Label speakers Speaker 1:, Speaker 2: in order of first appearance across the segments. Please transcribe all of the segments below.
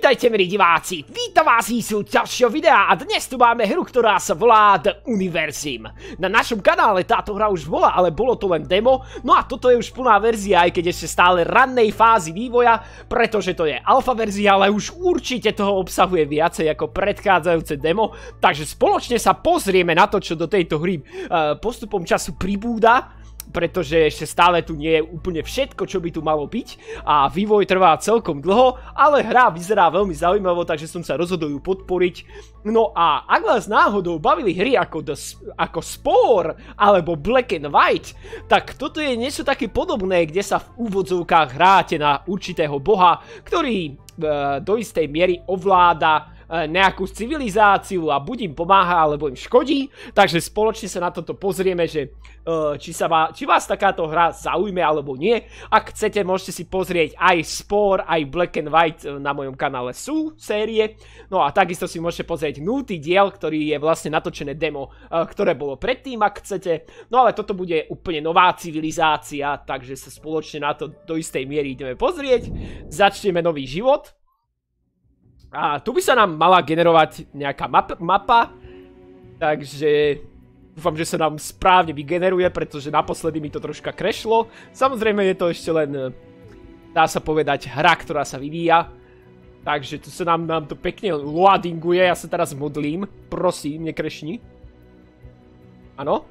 Speaker 1: Vítajte, milí diváci, vítam vás z ďalšieho videa a dnes tu máme hru, ktorá sa volá The Universim. Na našom kanále táto hra už bola, ale bolo to len demo, no a toto je už plná verzia, aj keď ešte stále rannej fázy vývoja, pretože to je alfa verzia, ale už určite toho obsahuje viacej ako predchádzajúce demo, takže spoločne sa pozrieme na to, čo do tejto hry postupom času pribúda, pretože ešte stále tu nie je úplne všetko, čo by tu malo byť a vývoj trvá celkom dlho, ale hra vyzerá veľmi zaujímavo, takže som sa rozhodol ju podporiť. No a ak vás náhodou bavili hry ako Spore alebo Black and White, tak toto je niečo také podobné, kde sa v úvodzovkách hráte na určitého boha, ktorý do istej miery ovláda nejakú civilizáciu a buď im pomáha, alebo im škodí. Takže spoločne sa na toto pozrieme, že či vás takáto hra zaujme alebo nie. Ak chcete, môžete si pozrieť aj Spore, aj Black and White na mojom kanále sú série. No a takisto si môžete pozrieť 0. diel, ktorý je vlastne natočené demo, ktoré bolo predtým, ak chcete. No ale toto bude úplne nová civilizácia, takže sa spoločne na to do istej miery ideme pozrieť. Začneme nový život. A tu by sa nám mala generovať nejaká mapa, takže dúfam, že sa nám správne vygeneruje, pretože naposledy mi to troška crashlo. Samozrejme je to ešte len, dá sa povedať, hra, ktorá sa vyvíja. Takže tu sa nám to pekne loadinguje, ja sa teraz modlím. Prosím, nekrešni. Áno?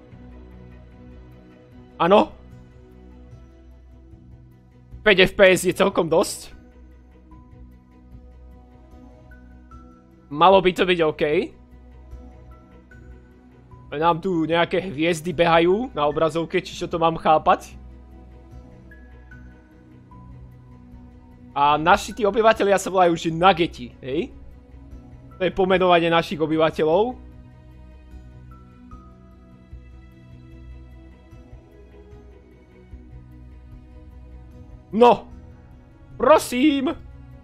Speaker 1: Áno? 5 FPS je celkom dosť. Malo by to byť OK. Nám tu nejaké hviezdy behajú na obrazovke, či čo to mám chápať. A naši tí obyvatelia sa volajú že Nuggeti, hej? To je pomenovanie našich obyvateľov. No! Prosím!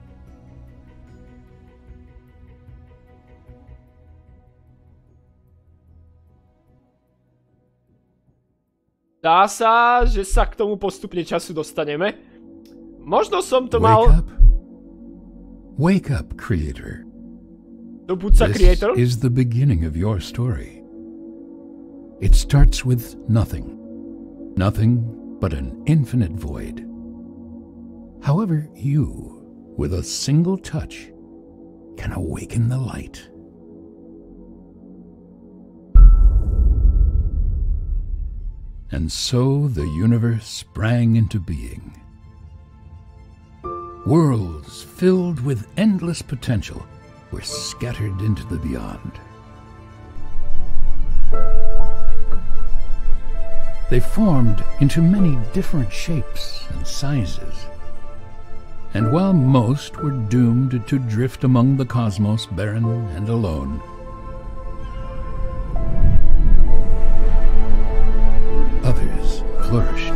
Speaker 1: Dá sa, že sa k tomu postupne času dostaneme. Možno som to mal...
Speaker 2: Wake up, creator.
Speaker 1: Dobud sa, creator.
Speaker 2: This is the beginning of your story. It starts with nothing. Nothing but an infinite void. However, you, with a single touch, can awaken the light. And so the universe sprang into being. Worlds filled with endless potential were scattered into the beyond. They formed into many different shapes and sizes. And while most were doomed to drift among the cosmos barren and alone, others flourished.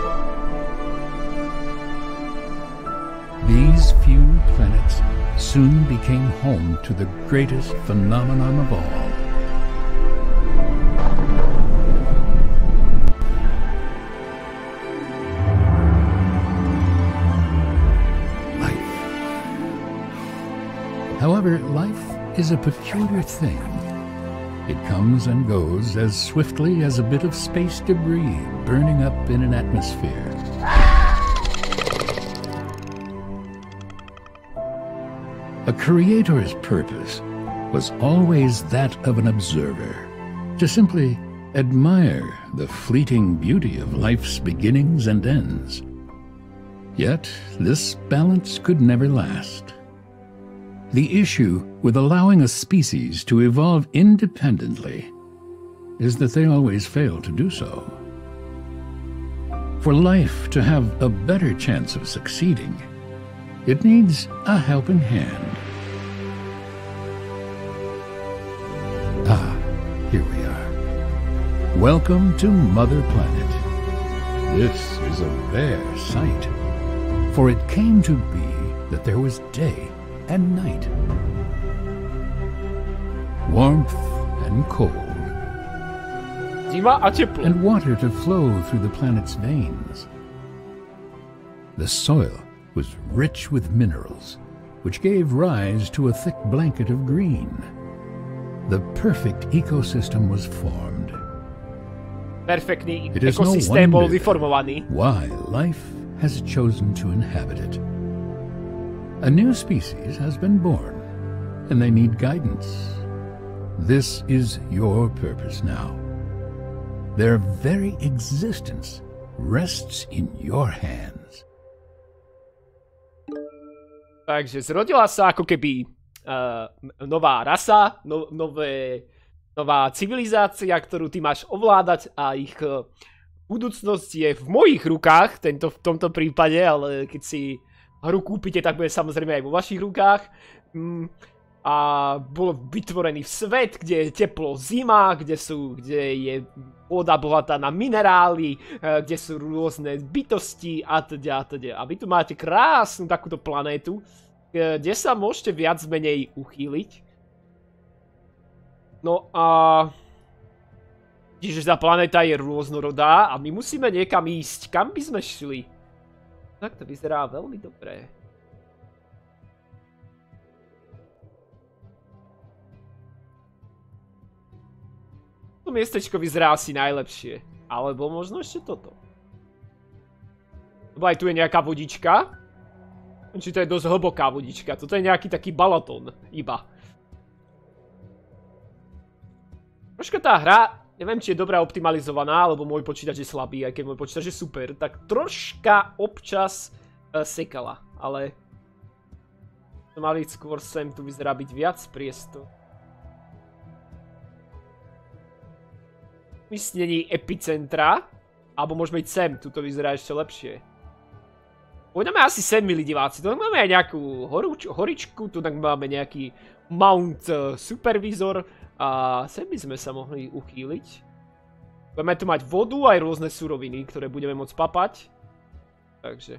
Speaker 2: These few planets soon became home to the greatest phenomenon of all. Life. However, life is a peculiar thing. It comes and goes as swiftly as a bit of space debris burning up in an atmosphere. A creator's purpose was always that of an observer, to simply admire the fleeting beauty of life's beginnings and ends. Yet this balance could never last. The issue with allowing a species to evolve independently is that they always fail to do so. For life to have a better chance of succeeding, it needs a helping hand. Ah, here we are. Welcome to Mother Planet. This is a rare sight, for it came to be that there was day and night, warmth and cold, and water to flow through the planet's veins. The soil was rich with minerals, which gave rise to a thick blanket of green. The perfect ecosystem was formed.
Speaker 1: Perfektný
Speaker 2: It is no
Speaker 1: ekosystém bol
Speaker 2: wonder
Speaker 1: vyformovaný.
Speaker 2: why life has chosen to inhabit it. A new species has been born, and they need guidance. This is your purpose now. Their very existence rests in your hands.
Speaker 1: Takže zrodila sa ako keby nová rasa, nová civilizácia, ktorú ty máš ovládať a ich budúcnosť je v mojich rukách, v tomto prípade, ale keď si hru kúpite, tak bude samozrejme aj vo vašich rukách. A bol vytvorený svet, kde je teplo zima, kde je voda bohatá na minerály, kde sú rôzne bytosti a teda. A vy tu máte krásnu takúto planétu, kde sa môžete viac menej uchýliť. No a čiže tá planéta je rôznorodá a my musíme niekam ísť. Kam by sme šli? Tak to vyzerá veľmi dobré. To miestečko vyzerá asi najlepšie. Alebo možno ešte toto. Lebo aj tu je nejaká vodička. Či to je dosť hlboká vodička. Toto je nejaký taký balatón iba. Troška tá hra, neviem či je dobre optimalizovaná, lebo môj počítač je slabý, aj keď môj počítač je super, tak troška občas sekala, ale mali skôr sem, tu vyzerá byť viac priestor. Umiestnení epicentra, alebo môžeme ísť sem, tu to vyzerá ešte lepšie. Pôjdeme asi sem, milí diváci, tu máme aj nejakú horičku, tu máme nejaký Mount Supervisor a sem by sme sa mohli uchýliť. Budeme tu mať vodu aj rôzne suroviny, ktoré budeme môcť papať. Takže.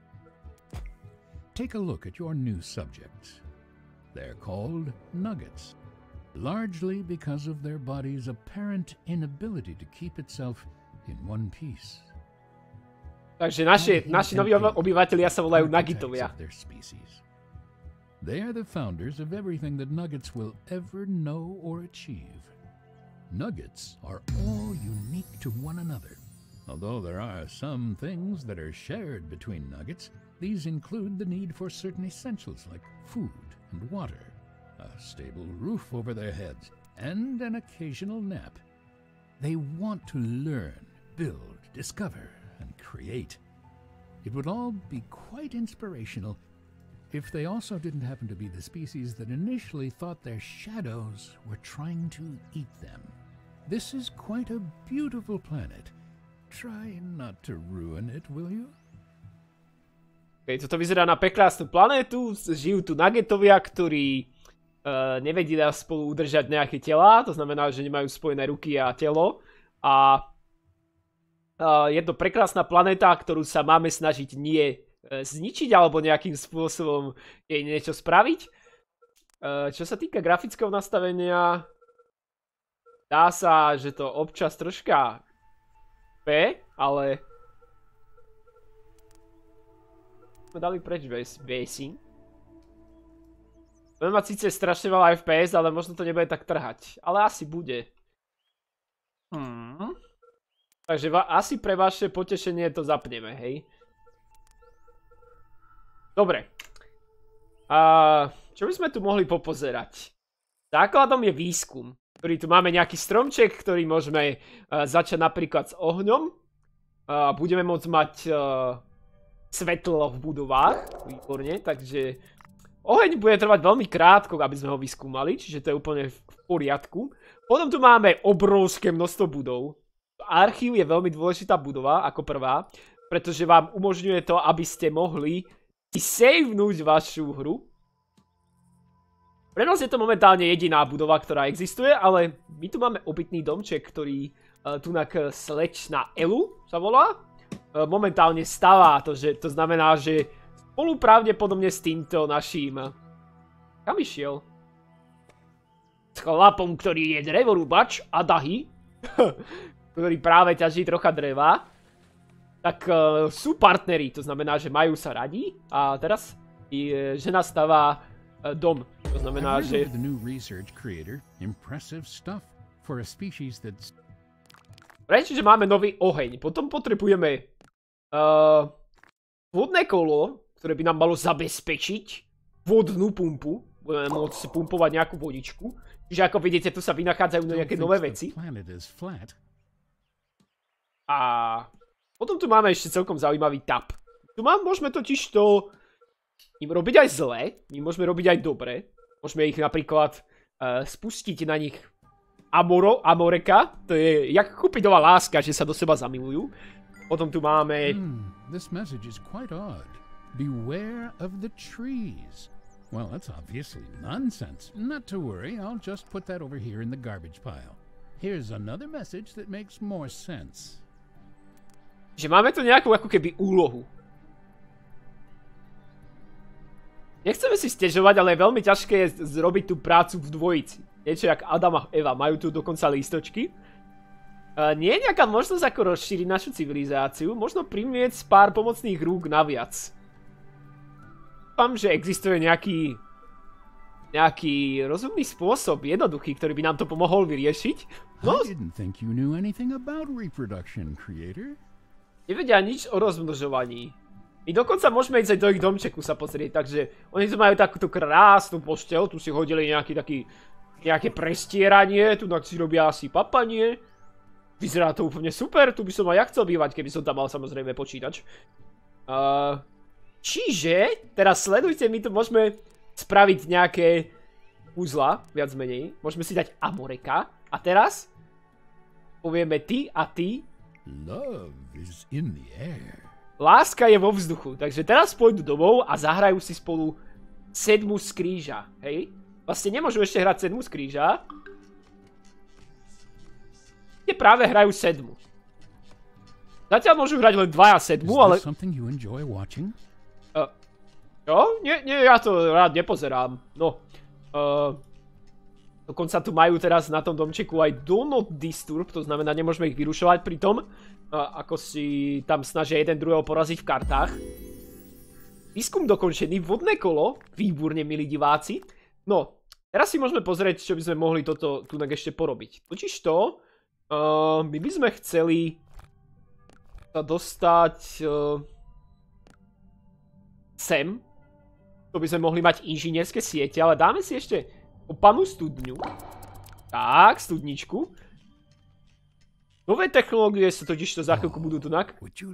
Speaker 2: Take a look at your new subjects. They're called nuggets, largely because of their body's apparent inability to keep itself in one piece.
Speaker 1: Takže naši noví obyvatelia sa volajú Nuggetovia.
Speaker 2: They are the founders of everything that Nuggets will ever know or achieve. Nuggets are all unique to one another. Although there are some things that are shared between Nuggets, these include the need for certain essentials like food and water, a stable roof over their heads, and an occasional nap. They want to learn, build, discover, and create. It would all be quite inspirational if they also didn't happen to be the species that initially thought their shadows were trying to eat them. This is quite a beautiful planet. Try not to ruin it, will you?
Speaker 1: Toto vyzerá na prekrásnu planétu, žijú tu Nuggetovia, ktorí nevedia spolu udržať nejaké telá, to znamená, že nemajú spojené ruky a telo. A je to prekrásna planéta, ktorú sa máme snažiť nie zničiť alebo nejakým spôsobom jej niečo spraviť. Čo sa týka grafického nastavenia, dá sa, že to občas troška P, ale sme dali preč basing. Budeme mať síce strašne veľa FPS, ale možno to nebude tak trhať. Ale asi bude. Takže asi pre vaše potešenie to zapneme, hej. Dobre. Čo by sme tu mohli popozerať? Základom je výskum, ktorý tu máme nejaký stromček, ktorý môžeme začať napríklad s ohňom. Budeme môcť mať svetlo v budovách, výborne, takže oheň bude trvať veľmi krátko, aby sme ho vyskúmali, čiže to je úplne v poriadku. Potom tu máme obrovské množstvo budov. Archív je veľmi dôležitá budova ako prvá, pretože vám umožňuje to, aby ste mohli savenúť vašu hru. Pre nás je to momentálne jediná budova, ktorá existuje, ale my tu máme obytný domček, ktorý tunak slečna Elu sa volá. Momentálne stavá, to znamená, že spolu pravdepodobne s týmto naším... Kam išiel? S chlapom, ktorý je drevorúbač a dahy, ktorý práve ťaží trocha dreva. Tak sú partneri, to znamená, že majú sa radi. A teraz žena stavá dom. To znamená, že... Čiže máme nový oheň. Potom potrebujeme vodné kolo, ktoré by nám malo zabezpečiť vodnú pumpu. Budeme môcť pumpovať nejakú vodičku. Čiže ako vidíte, tu sa vynachádzajú nejaké nové veci. A potom tu máme ešte celkom zaujímavý tab. Tu môžeme totiž to im robiť aj zle, my môžeme robiť aj dobre. Môžeme ich napríklad spustiť na nich Amoreka. To je jak Cupidova láska, že sa do seba zamilujú. Potom tu máme...
Speaker 2: This message is quite odd. Beware of the trees. Well, that's obviously nonsense. Not to worry, I'll just put that over here in the garbage pile. Here's another message that makes more sense.
Speaker 1: Že máme tu nejakú ako keby úlohu. Nechceme si stežovať, ale je veľmi ťažké zrobiť tú prácu v dvojici. Niečo jak Adam a Eva, majú tu dokonca lístočky. Nie je nejaká možnosť ako rozšíriť našu civilizáciu, možno primieť pár pomocných rúk naviac. Dúfam, že existuje nejaký rozumný spôsob, jednoduchý, ktorý by nám to pomohol vyriešiť. No, nevedia nič o rozmnožovaní. My dokonca môžeme ísť aj do ich domčeku sa pozrieť, takže oni tu majú takúto krásnu posteľ, tu si hodili nejaké prestieranie, tu si robia asi papanie. Vyzerá to úplne super, tu by som aj ja chcel bývať, keby som tam mal samozrejme počítač. Čiže, teraz sledujte, my tu môžeme spraviť nejaké uzla, viac menej. Môžeme si dať Amoreka. A teraz povieme ty a ty.
Speaker 2: Love is in the air.
Speaker 1: Láska je vo vzduchu, takže teraz pôjdu domov a zahrajú si spolu 7 z kríža, hej? Vlastne nemôžu ešte hrať 7 z kríža. Kde práve hrajú 7. Zatiaľ môžu hrať len 2 a 7, ale... Čo? Nie, ja to rád nepozerám. No. Dokonca tu majú teraz na tom domčeku aj Do Not Disturb, to znamená, nemôžeme ich vyrušovať pri tom, ako si tam snažia jeden druhého poraziť v kartách. Výskum dokončený, vodné kolo, výborne, milí diváci. No, teraz si môžeme pozrieť, čo by sme mohli toto tunak ešte porobiť. Totižto, my by sme chceli sa dostať sem. To by sme mohli mať inžinierské siete, ale dáme si ešte kopanú studňu. Tak, studničku. Nové technológie sa totižto za chvíľku budú tunak.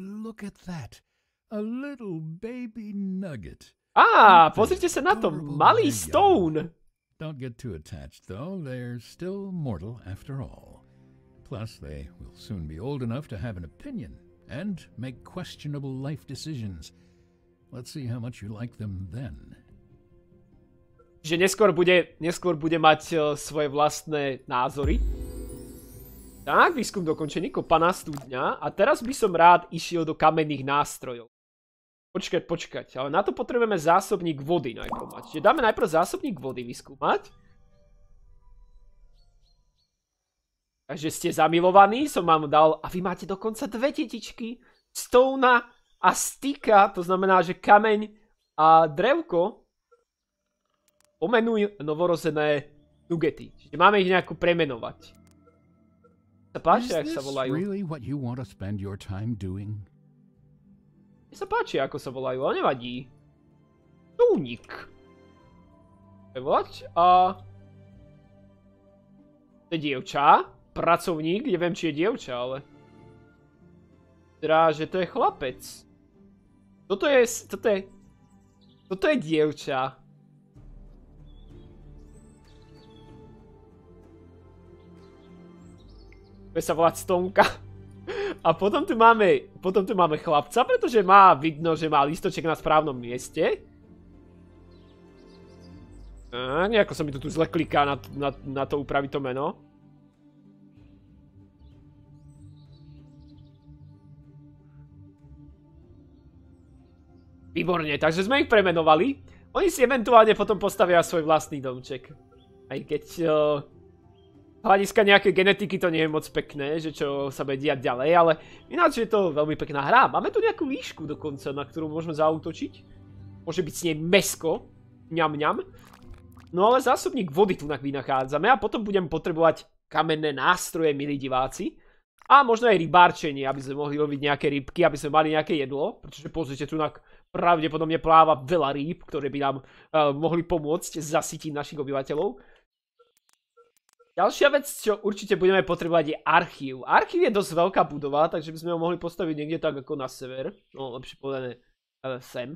Speaker 1: Pozrite sa na to, malý Stone.
Speaker 2: Don't get too attached though, they're still mortal after all. Plus they will soon be old enough to have an opinion and make questionable life decisions. Let's see how much you like them then.
Speaker 1: Že neskôr bude mať svoje vlastné názory. Tak, výskum dokončený, kopaná studňa. A teraz by som rád išiel do kamenných nástrojov. Počkať, ale na to potrebujeme zásobník vody najprv mať. Čiže dáme najprv zásobník vody vyskúmať. Takže ste zamilovaní, som vám dal, a vy máte dokonca 2 detičky, Stona a Sticka, to znamená, že kameň a drevko. Pomenuj novorozené nugety. Čiže máme ich nejako premenovať. Sa páči, jak sa volajú. Mne sa páči, ako sa volajú, ale nevadí. Túnik. Volať a... To je dievča. Pracovník, neviem, či je dievča, ale... Teda, že to je chlapec. Toto je dievča. Bude sa volať Stonka. A potom tu máme chlapca, pretože má vidno, že má lístoček na správnom mieste. Nejako sa mi to tu zle kliká na to upraviť to meno. Výborne, takže sme ich premenovali. Oni si eventuálne potom postavia svoj vlastný domček. Aj keď... hľadiska nejakej genetiky to nie je moc pekné, že čo sa bude diať ďalej, ale ináč je to veľmi pekná hra. Máme tu nejakú výšku dokonca, na ktorú môžeme zaútočiť. Môže byť s nej mäsko. Ňam, ňam. No ale zásobník vody tu vynachádzame a potom budem potrebovať kamenné nástroje, milí diváci. A možno aj rybárčenie, aby sme mohli loviť nejaké rybky, aby sme mali nejaké jedlo. Pretože pozrite, tu pravdepodobne pláva veľa rýb, ktoré by nám mohli pomôcť zasytiť našich obyvateľov. Ďalšia vec, čo určite budeme potrebovať, je archív. Archív je dosť veľká budova, takže by sme ho mohli postaviť niekde tak ako na sever. No, lepšie povedané sem.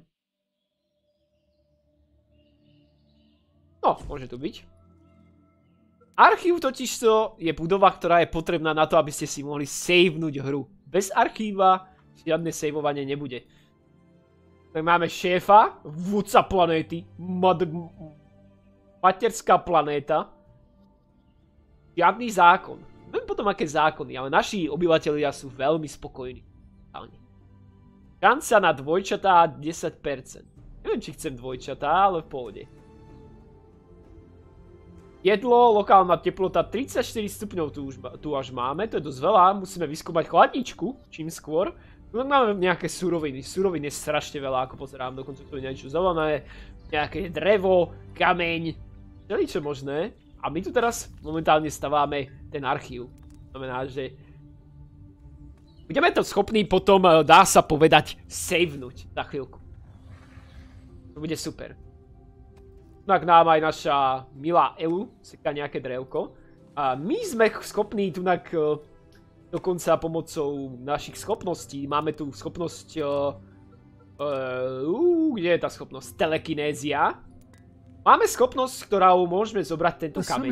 Speaker 1: No, môže tu byť. Archív totižto je budova, ktorá je potrebná na to, aby ste si mohli savenúť hru. Bez archíva žiadne saveovanie nebude. Tak máme šéfa, vodca planéty, materská planéta. Žiadny zákon. Neviem potom, aké zákony, ale naši obyvatelia sú veľmi spokojní. Šanca na dvojčatá 10%. Neviem, či chcem dvojčatá, ale v pohode. Jedlo, lokálna teplota 34 stupňov tu až máme, to je dosť veľa. Musíme vyskúmať chladničku, čím skôr. Tu máme nejaké suroviny. Surovín je strašne veľa, ako pozerám. Dokonca tu je niečo zelené, nejaké drevo, kameň, všeličo možné. A my tu teraz momentálne staváme ten archív. Znamená, že budeme to schopní potom, dá sa povedať, savenúť za chvíľku. To bude super. Tak nám aj naša milá Elu seká nejaké drevko. A my sme schopní tunak dokonca pomocou našich schopností. Máme tu schopnosť... kde je tá schopnosť? Telekinézia. Máme schopnosť, ktorou môžeme zobrať tento kameň.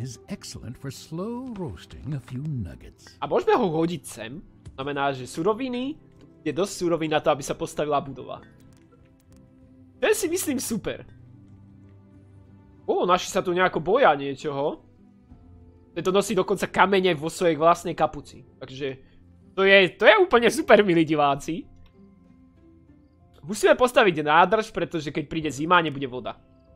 Speaker 1: A môžeme ho hodiť sem. Znamená, že suroviny, je dosť surovín na to, aby sa postavila budova. To je si myslím super. Naši sa tu nejako boja niečoho. To nosí dokonca kamene vo svojej vlastnej kapuci. Takže to je úplne super, milí diváci. Musíme postaviť nádrž, pretože keď príde zima, nebude voda.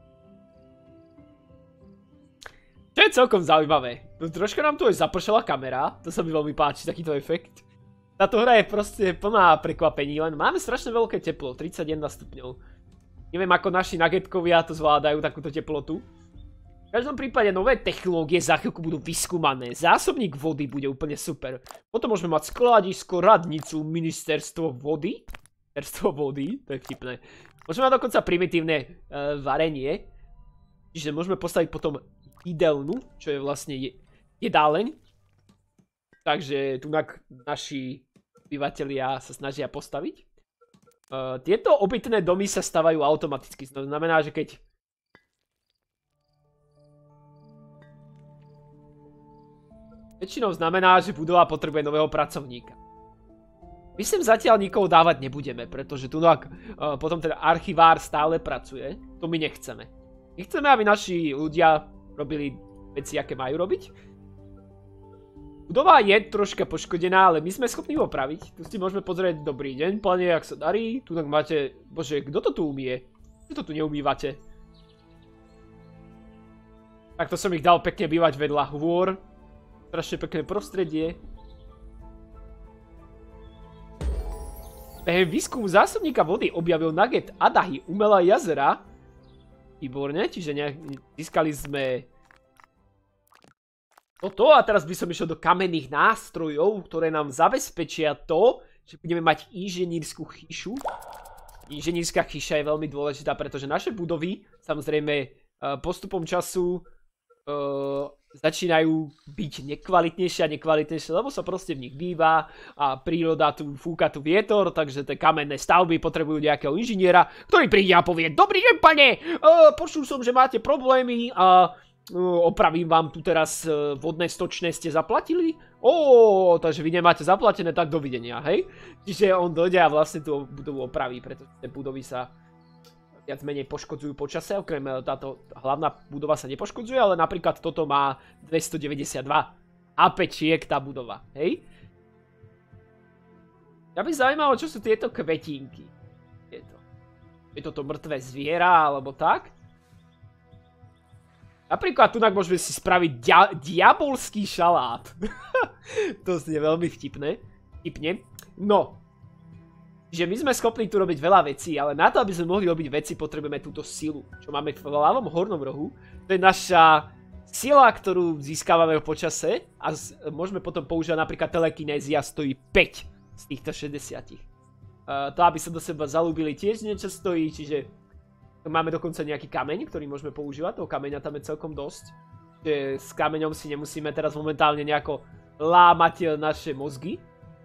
Speaker 1: To je celkom zaujímavé. Troška nám tu aj zapršala kamera. To sa mi veľmi páči, takýto efekt. Táto hra je proste plná prekvapení, len máme strašne veľké teplo, 31 stupňov. Neviem, ako naši nuggetkovia to zvládajú, takúto teplotu. V každom prípade nové technológie za chvíľku budú vyskúmané. Zásobník vody bude úplne super. Potom môžeme mať skladisko, radnicu, ministerstvo vody. Ministerstvo vody, to je vtipné. Môžeme mať dokonca primitívne varenie. Čiže môžeme postaviť potom jídelnu, čo je vlastne jedáleň. Takže tu naši obyvatelia sa snažia postaviť. Tieto obytné domy sa stavajú automaticky. To znamená, že keď... Väčšinou znamená, že budova potrebuje nového pracovníka. My sem zatiaľ nikoho dávať nebudeme, pretože tu potom ten archivár stále pracuje. To my nechceme. Nechceme, aby naši ľudia robili veci, aké majú robiť. Budova je troška poškodená, ale my sme schopní ho opraviť. Tu si môžeme pozrieť, dobrý deň, pane, jak sa darí. Tu tak máte, bože, kto to tu umie? Kto to tu neumývate? Takto som ich dal pekne bývať vedľa hôr. Strašne pekné prostredie. Behem výskumu zásobníka vody objavil nugget Adahy umelé jazera. Výborne, čiže získali sme toto a teraz by som išiel do kamenných nástrojov, ktoré nám zabezpečia to, že budeme mať inžinierskú chyšu. Inžinierska chyša je veľmi dôležitá, pretože naše budovy, samozrejme, postupom času začínajú byť nekvalitnejšie a nekvalitnejšie, lebo sa proste v nich býva a príroda tu fúka tu vietor, takže tie kamenné stavby potrebujú nejakého inžiniera, ktorý príde a povie: dobrý deň, pane, počul som, že máte problémy a opravím vám tu teraz vodné stočné, ste zaplatili? Takže vy nemáte zaplatené, tak dovidenia, hej? Čiže on dojde a vlastne tú budovu opraví, pretože tie budovy sa viac menej poškodzujú počase, okrem táto hlavná budova sa nepoškodzuje, ale napríklad toto má 292 apečiek tá budova, hej? Mňa by zaujímalo, čo sú tieto kvetinky. Je toto mŕtve zviera, alebo tak? Napríklad tunak môžeme si spraviť diabolský šalát. To je veľmi vtipné. No. Že my sme schopní tu robiť veľa vecí, ale na to, aby sme mohli robiť veci, potrebujeme túto silu, čo máme v ľavom hornom rohu. To je naša sila, ktorú získavame v počase a môžeme potom používať napríklad telekinézia, stojí 5 z týchto 60. To, aby sa do seba zalúbili, tiež niečo stojí, čiže máme dokonca nejaký kameň, ktorý môžeme používať, toho kameňa tam je celkom dosť. Že s kameňom si nemusíme teraz momentálne nejako lámať naše mozgy.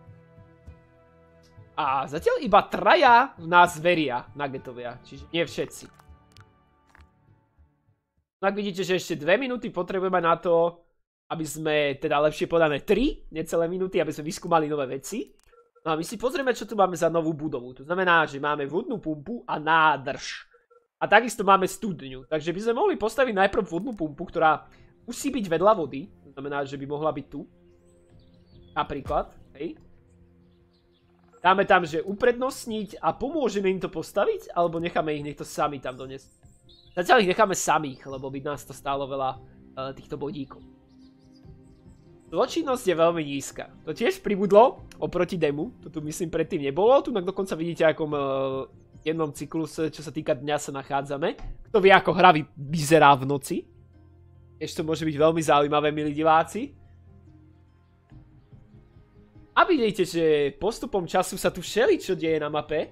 Speaker 1: A zatiaľ iba traja v nás veria, nuggetovia, čiže nie všetci. Tak vidíte, že ešte 2 minúty potrebujeme na to, aby sme, teda lepšie povedané 3, necelé minúty, aby sme vyskúmali nové veci. No a my si pozrieme, čo tu máme za novú budovu. To znamená, že máme vodnú pumpu a nádrž. A takisto máme studňu. Takže by sme mohli postaviť najprv vodnú pumpu, ktorá musí byť vedľa vody. To znamená, že by mohla byť tu. Napríklad, hej. Dáme tam, že uprednostniť a pomôžeme im to postaviť, alebo necháme ich, nech to sami tam doniesť. Zatiaľ ich necháme samých, lebo by nás to stálo veľa týchto bodíkov. Zločinnosť je veľmi nízka. To tiež pribudlo oproti demu. To tu myslím predtým nebolo. Tu dokonca vidíte, akom jednom cykluse, čo sa týka dňa, sa nachádzame. Kto vie, ako hra vyzerá v noci. Ešte to môže byť veľmi zaujímavé, milí diváci. A vidíte, že postupom času sa tu všeličo deje na mape.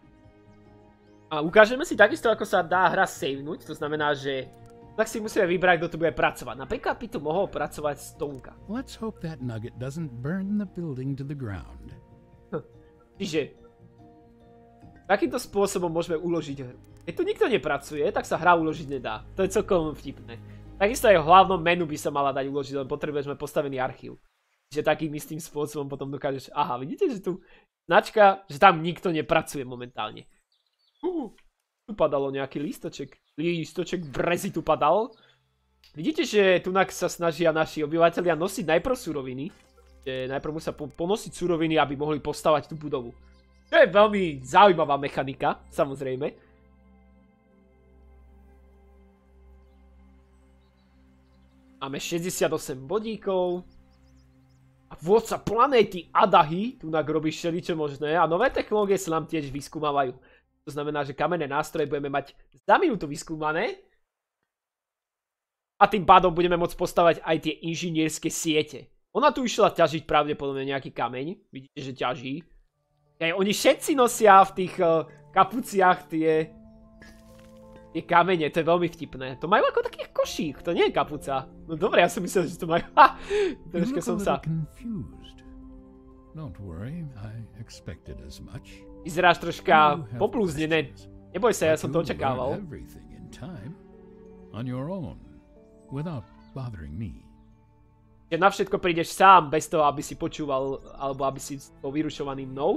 Speaker 1: A ukážeme si takisto, ako sa dá hra savenúť. To znamená, že tak si musíme vybrať, kto tu bude pracovať. Napríklad by tu mohol pracovať Stonka.
Speaker 2: Let's hope that nugget doesn't burn the building to the ground.
Speaker 1: Čiže takýmto spôsobom môžeme uložiť hru. Keď tu nikto nepracuje, tak sa hra uložiť nedá. To je celkom vtipné. Takisto aj v hlavnom menu by sa mala dať uložiť, len potrebujeme postavený archív. Čiže takým istým spôsobom potom dokážeš... Aha, vidíte, že tu značka, že tam nikto nepracuje momentálne. Tu padalo nejaký lístoček. Lístoček brezy tu padal. Vidíte, že tu sa snažia naši obyvateľia nosiť najprv suroviny. Že najprv musia ponosiť suroviny, aby mohli postavať tú budovu. To je veľmi zaujímavá mechanika, samozrejme. Máme 68 bodíkov. A vodca planéty Adahy tu robí všeličo možné a nové technológie sa nám tiež vyskúmavajú. To znamená, že kamenné nástroje budeme mať za minútu vyskúmané. A tým pádom budeme môcť postavať aj tie inžinierské siete. Ona tu išla ťažiť pravdepodobne nejaký kameň. Vidíte, že ťaží. Oni všetci nosia v tých kapuciach tie kamene, to je veľmi vtipné. To majú ako taký košík, to nie je kapuca. No dobre, ja som myslel, že to majú... Ha! Troška som sa... Vyzeráš troška poblúznené. Neboj sa, ja som to očakával. Že na všetko prídeš sám, bez toho, aby si počúval, alebo aby si bol vyrušovaný mnou.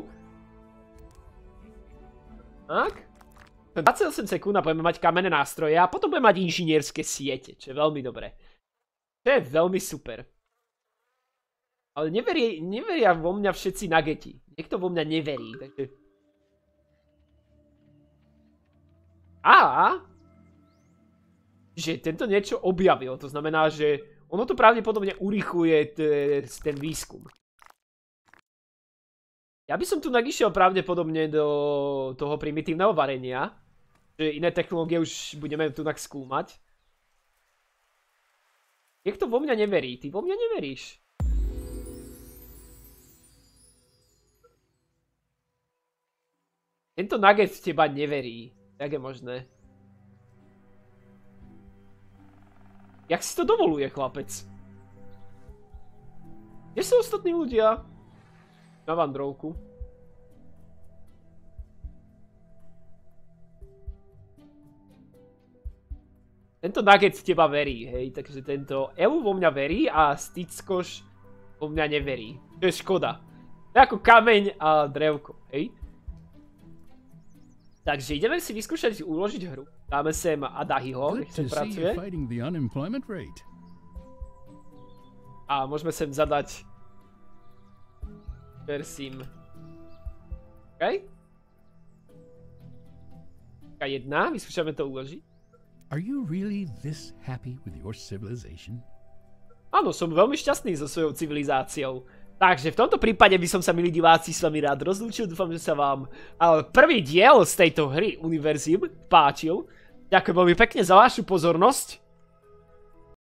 Speaker 1: Tak. 28 sekúnd a budeme mať kamenné nástroje a potom budeme mať inžinierské siete, čo je veľmi dobré. To je veľmi super. Ale neveria vo mňa všetci nuggeti. Niekto vo mňa neverí, takže... Že tento niečo objavil, to znamená, že ono to pravdepodobne urýchluje ten výskum. Ja by som tu išiel pravdepodobne do toho primitívneho varenia. Že iné technológie už budeme tu skúmať. Niekto vo mňa neverí. Ty vo mňa neveríš. Tento nugget v teba neverí. Jak je možné? Jak si to dovoluje, chlapec? Kde sú ostatní ľudia? Na vandrovku. Tento nugget v teba verí, hej, takže tento Elu vo mňa verí a Stickoš vo mňa neverí. To je škoda. To je ako kameň a drevko, hej. Takže ideme si vyskúšať uložiť hru. Dáme sem Adahyho, nech sem pracuje. A môžeme sem zadať Persim. OK? K1, vyskúšame to uložiť.
Speaker 2: Are you really this happy with your civilization?
Speaker 1: Áno, som veľmi šťastný so svojou civilizáciou. Takže v tomto prípade by som sa, milí diváci, s vami rád rozlúčil. Dúfam, že sa vám prvý diel z tejto hry Univerzim páčil. Ďakujem veľmi pekne za vašu pozornosť.